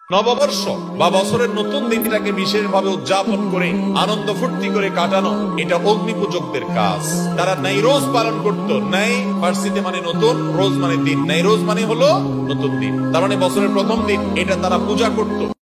নববর্ষ বা বছরের নতুন দিনটাকে বিশেষভাবে উদযাপন করে আনন্দ ফুর্তি করে কাটানো এটা অগ্নি পূজকদের কাজ। তারা নাইরোজ পালন করত। নাই ফার্সিতে মানে নতুন, রোজ মানে দিন। নাইরোজ মানে হলো নতুন দিন, তার মানে বছরের প্রথম দিন। এটা তারা পূজা করত।